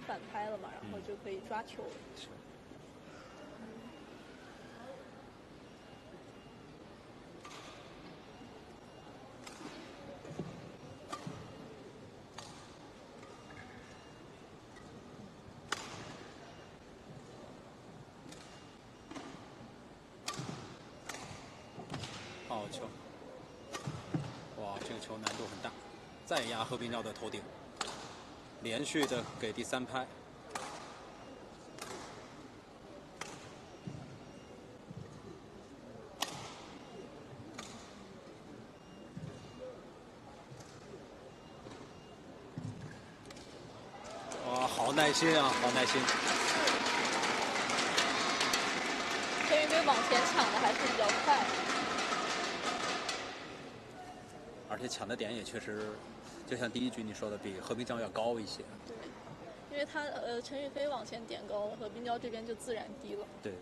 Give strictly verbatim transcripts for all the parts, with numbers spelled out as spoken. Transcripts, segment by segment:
反拍了嘛，然后就可以抓球。 是。好球！哇，这个球难度很大，再压何冰娇的头顶，连续的给第三拍。哇，好耐心啊，好耐心！ 陈雨菲往前抢的还是比较快。 而且抢的点也确实，就像第一局你说的，比何冰娇要高一些。 对，因为他呃陈雨菲往前点高了，何冰娇这边就自然低了。 对。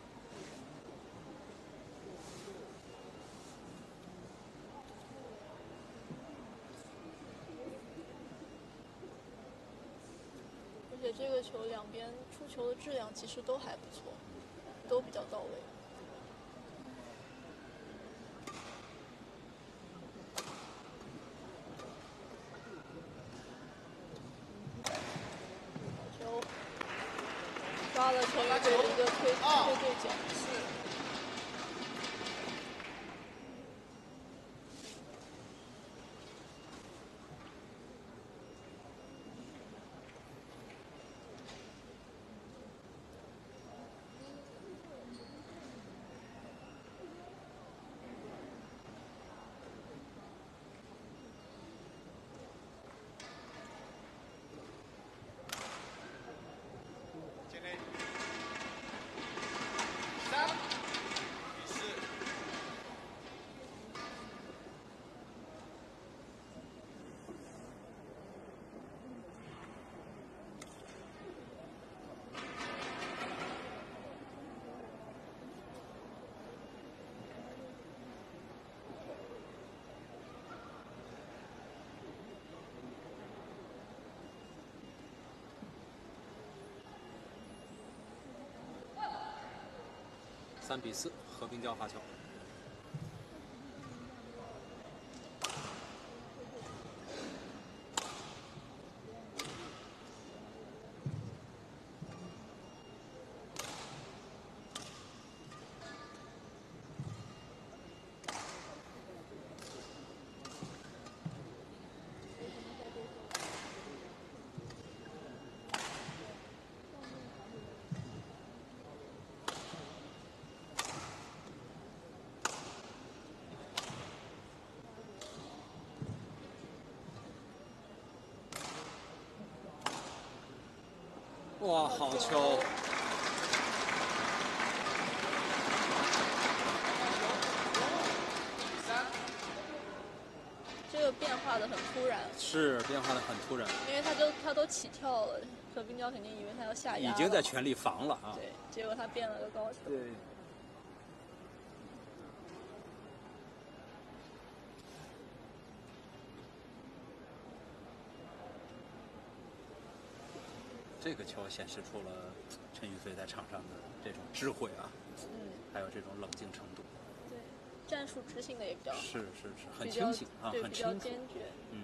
而且这个球两边出球的质量其实都还不错，都比较到位。 抓了陈雨菲的一个推推对角。 三比四，何冰娇发球。哇，好球！ 这个变化的很突然。 是变化的很突然。 因为他就他都起跳了，何冰娇肯定以为他要下压。 已经在全力防了啊。 对，结果他变了个高球。 对。 这个球显示出了陈雨菲在场上的这种智慧啊， 嗯， 还有这种冷静程度。 对，战术执行的也比较是是是，很清醒啊，很清楚， 比较坚决。 嗯。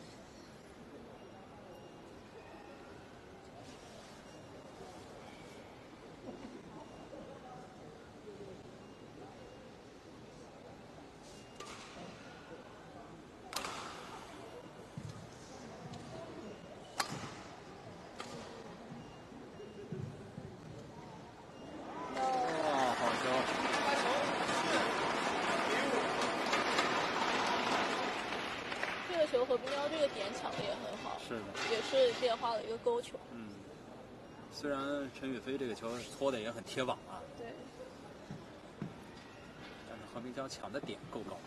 何冰娇这个点抢的也很好， 是的， 也是变化了一个勾球。 嗯，虽然陈雨菲这个球搓的也很贴网啊， 对， 但是何冰娇抢的点够高。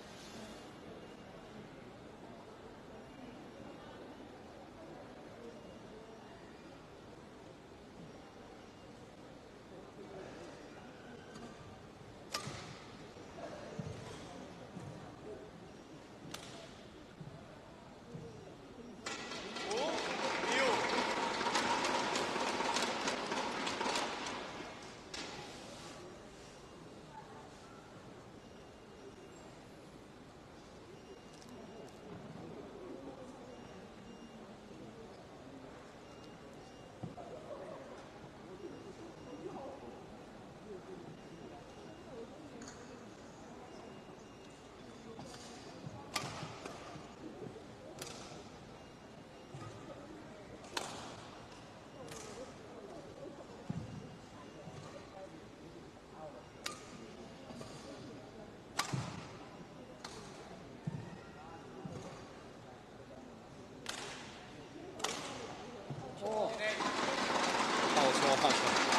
球好球！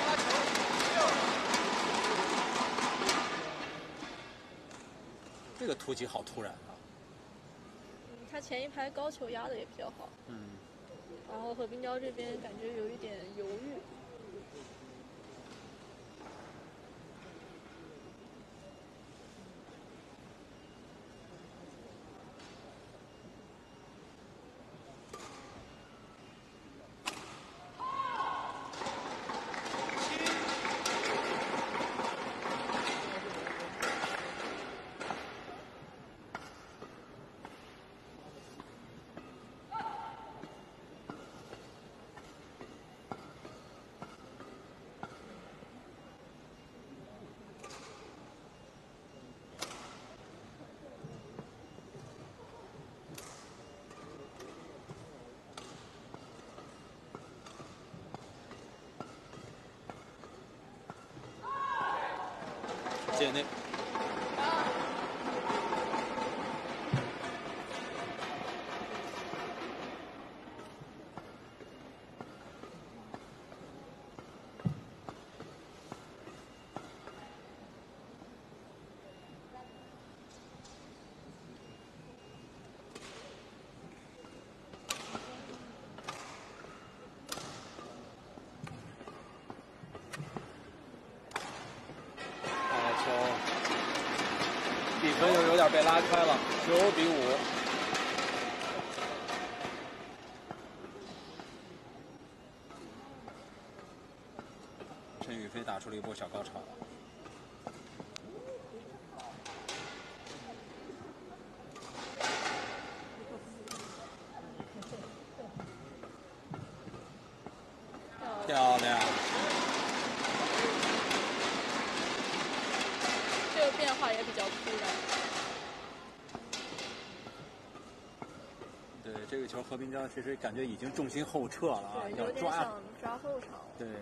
这个突击好突然啊！ 嗯，他前一排高球压的也比较好。 嗯。 然后和平胶这边感觉有一点犹豫。 界内。比分又有点被拉开了，九比五。陈雨菲打出了一波小高潮。漂亮。 这个变化也比较突然。 对，这个球和平胶其实感觉已经重心后撤了啊， 对， 要有点抓想抓后场了。 对。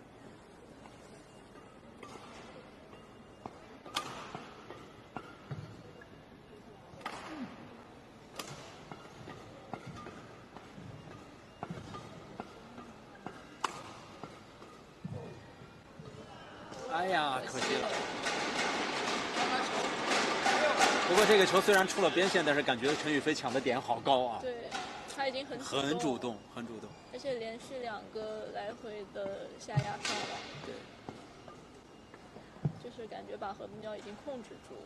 哎呀，可惜了。不过这个球虽然出了边线，但是感觉陈雨菲抢的点好高啊。 对，他已经很很主动，很主动。 而且连续两个来回的下压上网。 对。 就是感觉把和平胶已经控制住了。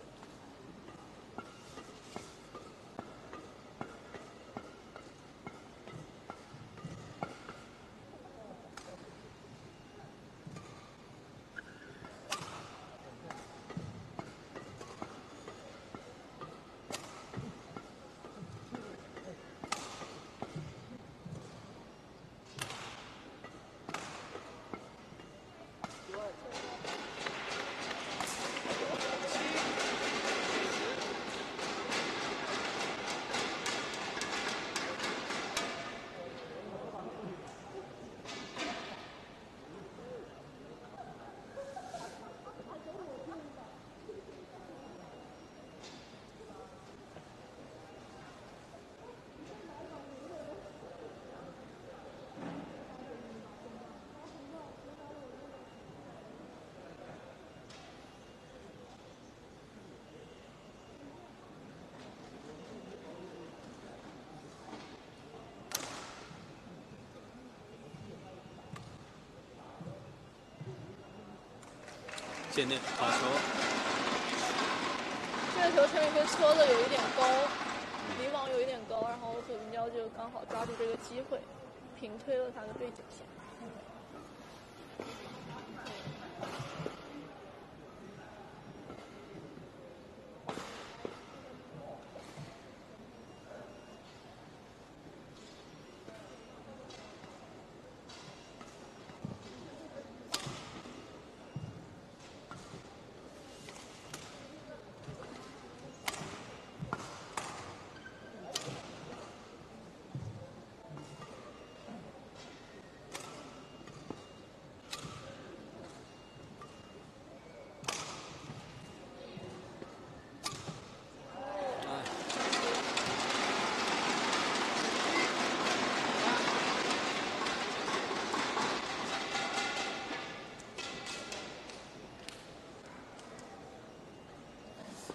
界内好球。 这个球陈雨菲搓的有一点高，离网有一点高，然后和平胶就刚好抓住这个机会，平推了他的对角线。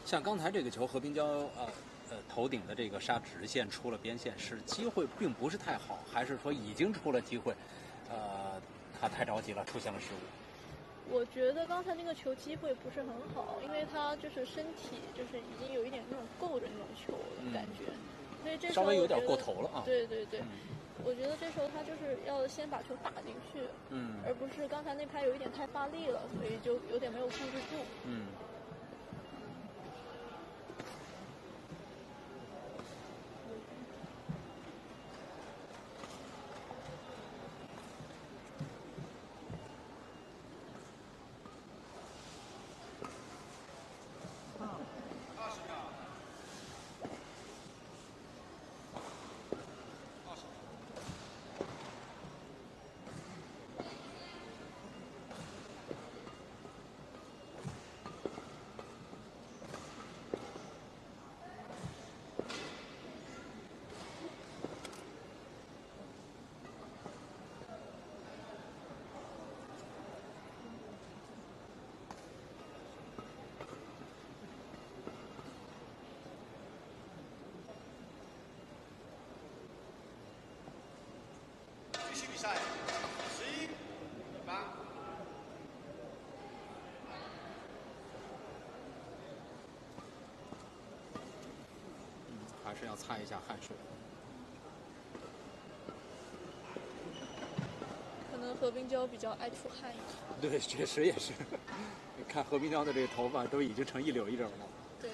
像刚才这个球，何冰娇呃呃头顶的这个杀直线出了边线，是机会并不是太好，还是说已经出了机会？呃，他太着急了，出现了失误。 我觉得刚才那个球机会不是很好，因为他就是身体就是已经有一点那种够着那种球的感觉，嗯、所以这时候稍微有点过头了啊。 对对对， 嗯、 我觉得这时候他就是要先把球打进去， 嗯， 而不是刚才那拍有一点太发力了，所以就有点没有控制住。 嗯。 比赛十一八。 嗯，还是要擦一下汗水。 可能何冰娇比较爱出汗一点。 对，确实也是。看何冰娇的这个头发都已经成一绺一绺了。 对。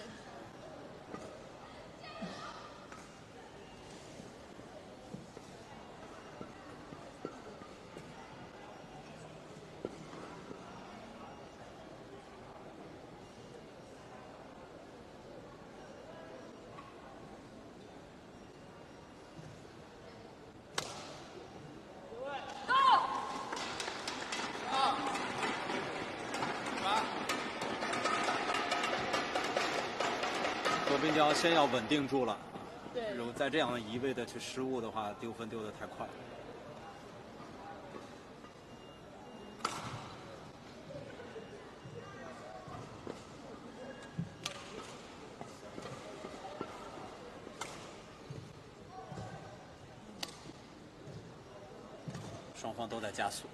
何冰娇先要稳定住了， 对， 如果再这样一味的去失误的话，丢分丢得太快。双方都在加速。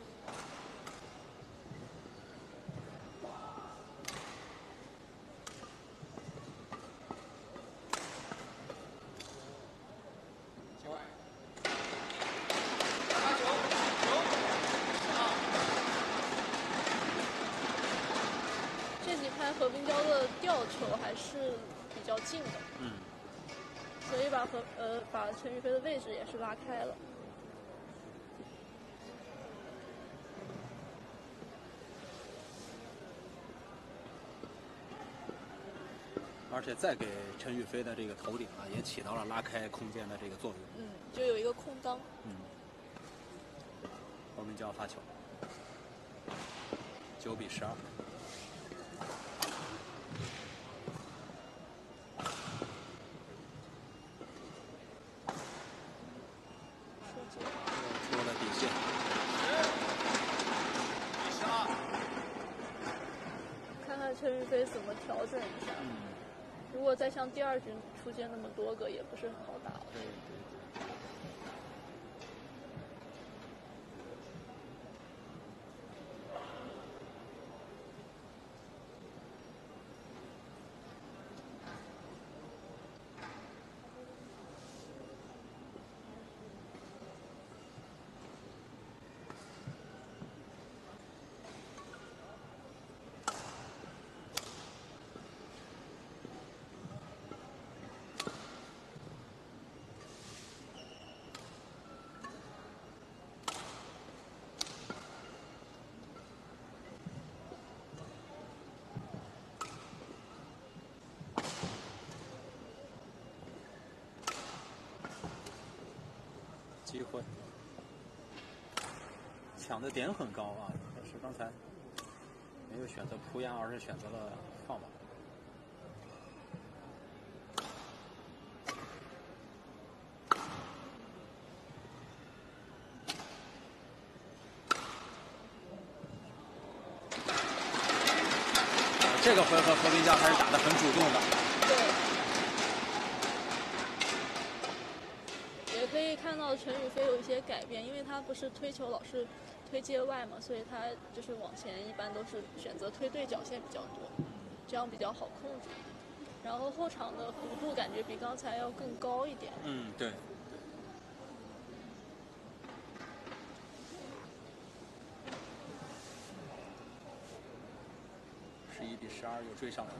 何冰娇的吊球还是比较近的， 嗯， 所以把何呃把陈雨菲的位置也是拉开了。 而且再给陈雨菲的这个头顶啊，也起到了拉开空间的这个作用。 嗯，就有一个空当。 嗯，何冰娇发球，九比十二。出了底线。 看看陈雨菲怎么调整一下。 嗯。 如果再像第二局出现那么多个，也不是很好打了。 对对对。机会，抢的点很高啊，但是刚才没有选择扑压，而是选择了放网。 这个回合和平江还是打得很主动的。 对，也可以看到陈雨菲有一些改变，因为他不是推球老是推界外嘛，所以他就是往前一般都是选择推对角线比较多，这样比较好控制。然后后场的弧度感觉比刚才要更高一点。 嗯，对。十一比十二又追上来了。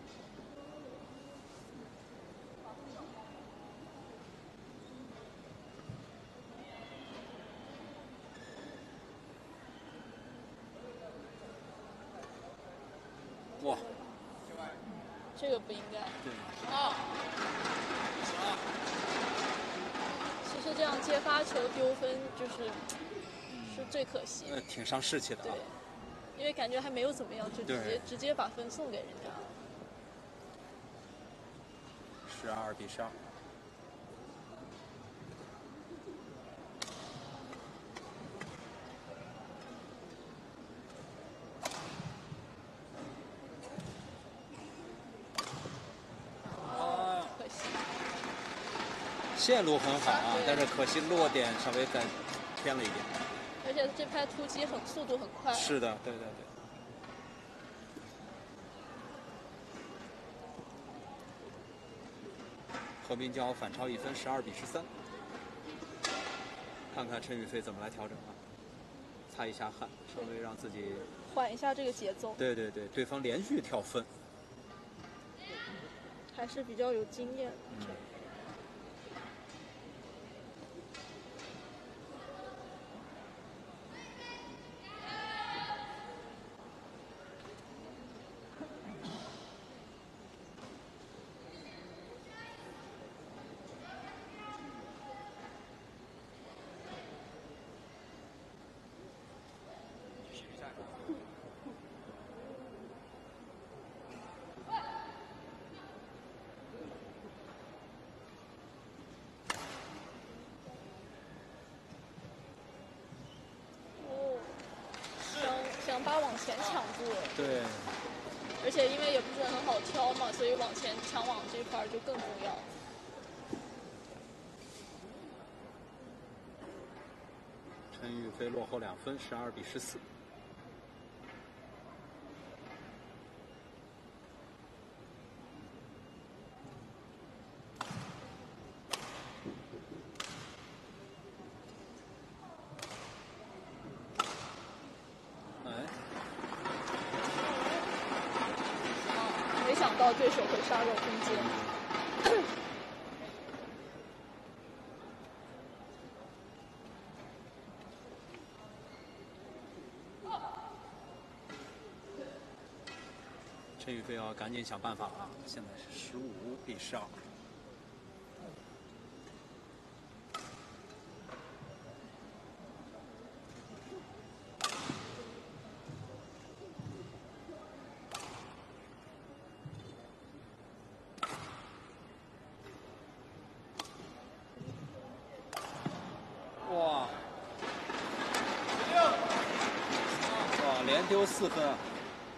哇， 这个不应该。 对。 其实这样接发球丢分就是、嗯、是最可惜的。 呃，挺伤士气的啊。 对，因为感觉还没有怎么样，就直接直接把分送给人家。 十二比十二。线路很好啊，但是可惜落点稍微再偏了一点。 而且这拍突击很速度很快。 是的，对对对。和平交反超一分，十二比十三。看看陈雨菲怎么来调整啊？擦一下汗，稍微让自己缓一下这个节奏。 对对对，对方连续跳分， 还是比较有经验。嗯。想把往前抢住， 对， 而且因为也不是很好挑嘛，所以往前抢网这块就更重要。 陈雨菲落后两分，十二比十四。 到对手会杀入空间。 陈雨菲要赶紧想办法啊！现在是十五比十二。哇！哇，连丢四分啊！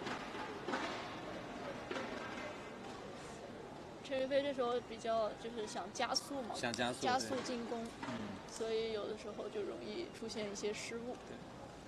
陈雨菲这时候比较就是想加速嘛， 想加速， 加速进攻， 嗯， 所以有的时候就容易出现一些失误。 对。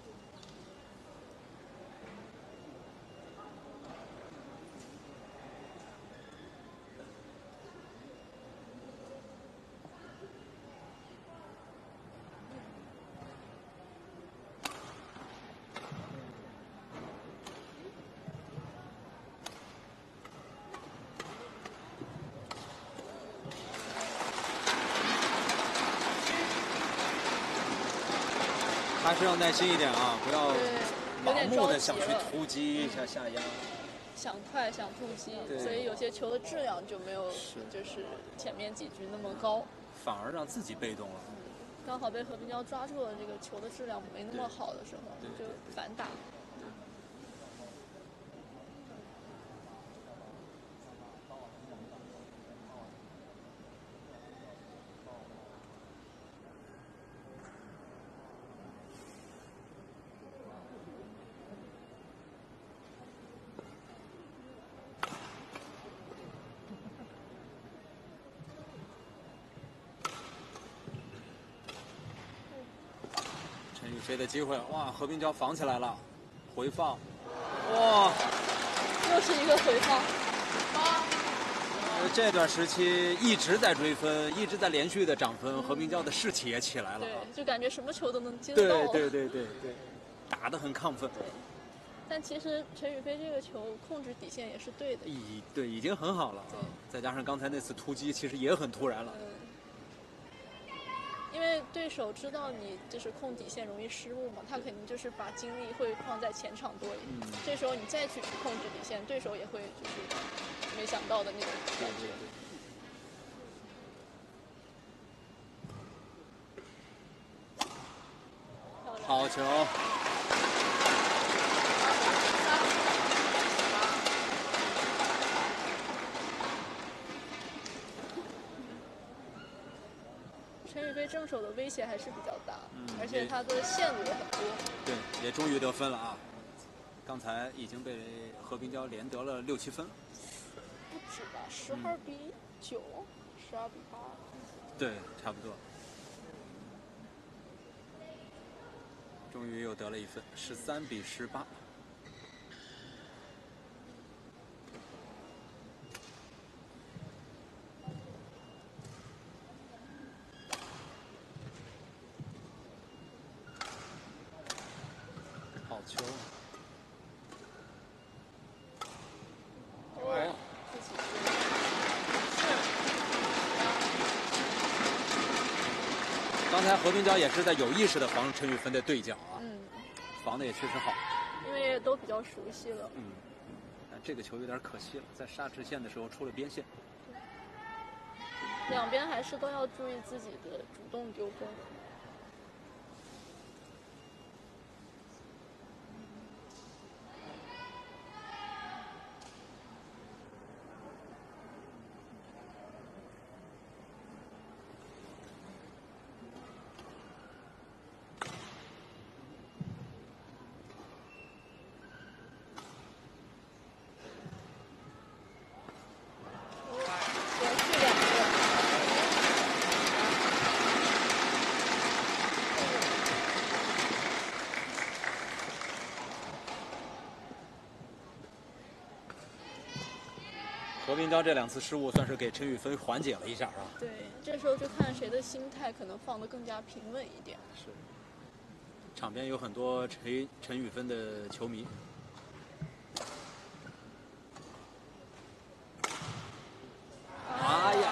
还是要耐心一点啊，不要盲目的想去突击、想下压， 想快想突击，所以有些球的质量就没有就是前面几局那么高， 反而让自己被动了。 刚好被和平交抓住了这个球的质量没那么好的时候，就反打。 飞的机会，哇，何冰娇防起来了，回放，哇， 又是一个回放。 呃这段时期一直在追分，一直在连续的涨分，何冰娇的士气也起来了对啊。， 就感觉什么球都能接得到。 对对对对对，打得很亢奋。 对但其实陈雨菲这个球控制底线也是对的。 已对已经很好了啊，再加上刚才那次突击，其实也很突然了。 嗯，因为对手知道你就是控底线容易失误嘛，他肯定就是把精力会放在前场多一点。 嗯这时候你再去控制底线，对手也会就是没想到的那种感觉。漂亮。 好球！ 陈雨菲正手的威胁还是比较大， 嗯而且他的线路也很多。 对，也终于得分了啊！刚才已经被何冰娇连得了六七分了。 不止吧，十二比九、十二比八。 对，差不多。终于又得了一分，十三比十八。好球！ 哦，自己刚才何冰娇也是在有意识的防陈雨芬的对角啊， 嗯， 防的也确实好。 因为都比较熟悉了。 嗯，但这个球有点可惜了，在杀直线的时候出了边线。 两边还是都要注意自己的主动丢分。连续两个。 何冰娇这两次失误算是给陈雨芬缓解了一下啊。 对，这时候就看谁的心态可能放得更加平稳一点。 是。场边有很多陈陈雨芬的球迷。哎呀！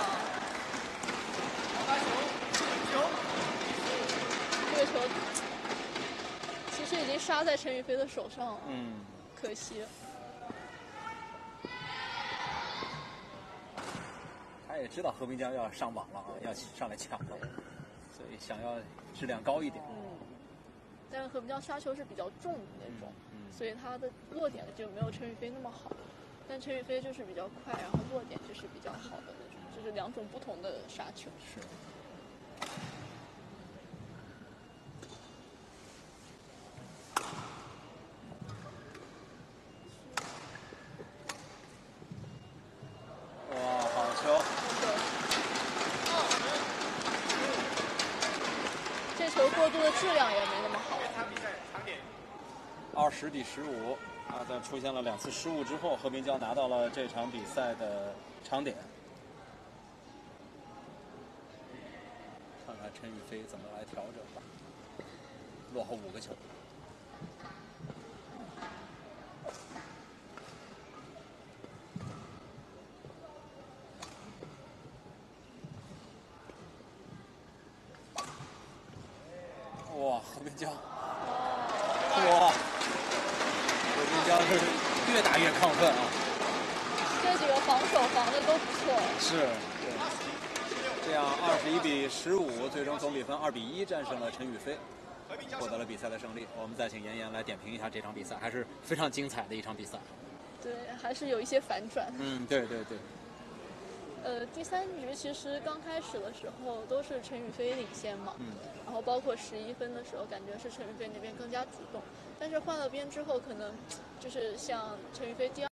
这个球其实已经杀在陈雨菲的手上了， 嗯， 可惜。 他也知道何冰娇要上网了啊，要上来抢了，所以想要质量高一点。 嗯，但是何冰娇杀球是比较重的那种， 嗯嗯所以她的落点就没有陈雨菲那么好。但陈雨菲就是比较快，然后落点就是比较好的那种，就是两种不同的杀球。 是。哇，好球！ 这球过渡的质量也没那么好。 二十比十五，啊，在出现了两次失误之后，何冰娇拿到了这场比赛的长点。看看陈雨菲怎么来调整吧。落后五个球。哇，何冰娇！哇，何冰娇是越打越亢奋啊！ 这几个防守防的都不错。 是，这样二十一比十五，最终总比分二比一战胜了陈雨菲，获得了比赛的胜利。我们再请妍妍来点评一下这场比赛，还是非常精彩的一场比赛。 对，还是有一些反转。 嗯，对对对。 呃，第三局其实刚开始的时候都是陈雨菲领先嘛， 嗯， 然后包括十一分的时候，感觉是陈雨菲那边更加主动，但是换了边之后，可能就是像陈雨菲第二。